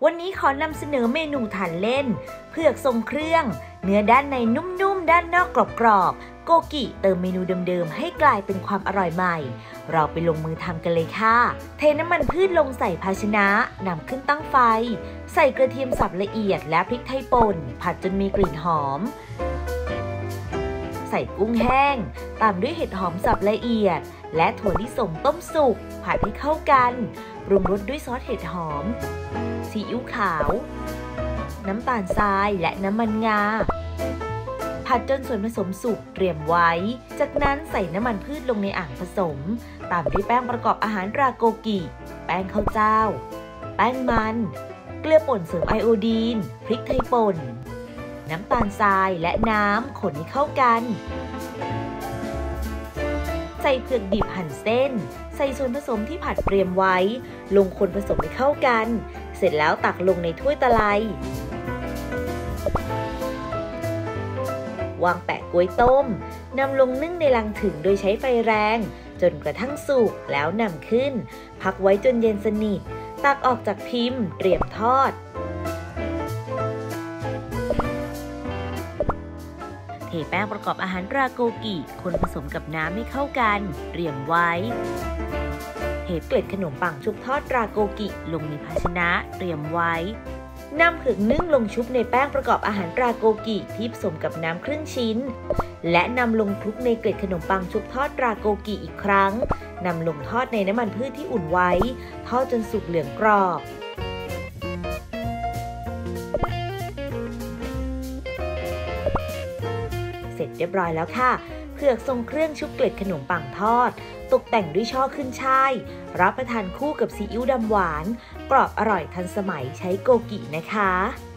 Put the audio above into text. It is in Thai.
วันนี้ขอนำเสนอเมนูทานเล่นเผือกทรงเครื่องเนื้อด้านในนุ่มๆด้านนอกกรอบๆโกกิเติมเมนูเดิมๆให้กลายเป็นความอร่อยใหม่เราไปลงมือทำกันเลยค่ะเทน้ำมันพืชลงใส่ภาชนะนำขึ้นตั้งไฟใส่กระเทียมสับละเอียดและพริกไทยป่นผัดจนมีกลิ่นหอมใส่กุ้งแห้งตามด้วยเห็ดหอมสับละเอียดและถั่วลิสงต้มสุกผัดให้เข้ากันปรุงรสด้วยซอสเห็ดหอมซีอิ๊วขาวน้ำตาลทรายและน้ำมันงาผัดจนส่วนผสมสุกเตรียมไว้จากนั้นใส่น้ำมันพืชลงในอ่างผสมตามด้วยแป้งประกอบอาหารราโกกิแป้งข้าวเจ้าแป้งมันเกลือป่นเสริมไอโอดีนพริกไทยป่นน้ำตาลทรายและน้ำคนให้เข้ากันใส่เผือกดิบหั่นเส้นใส่ส่วนผสมที่ผัดเตรียมไว้ลงคนผสมให้เข้ากันเสร็จแล้วตักลงในถ้วยตะไลวางแปะก๊วยต้มนำลงนึ่งในลังถึงโดยใช้ไฟแรงจนกระทั่งสุกแล้วนำขึ้นพักไว้จนเย็นสนิทตักออกจากพิมพ์เตรียมทอดเทแป้งประกอบอาหารราโกกิคนผสมกับน้ำให้เข้ากันเตรียมไว้เทเกล็ดขนมปังชุบทอดราโกกิลงในภาชนะเตรียมไว้นำเผือกนึ่งลงชุบในแป้งประกอบอาหารราโกกิที่ผสมกับน้ำครึ่งชิ้นและนำลงคลุกในเกล็ดขนมปังชุบทอดราโกกิอีกครั้งนำลงทอดในน้ำมันพืชที่อุ่นไว้ทอดจนสุกเหลืองกรอบเสร็จเรียบร้อยแล้วค่ะเผือกทรงเครื่องชุบเกล็ดขนมปังทอดตกแต่งด้วยช่อขึ้นช่ายรับประทานคู่กับซีอิ๊วดำหวานกรอบอร่อยทันสมัยใช้โกกินะคะ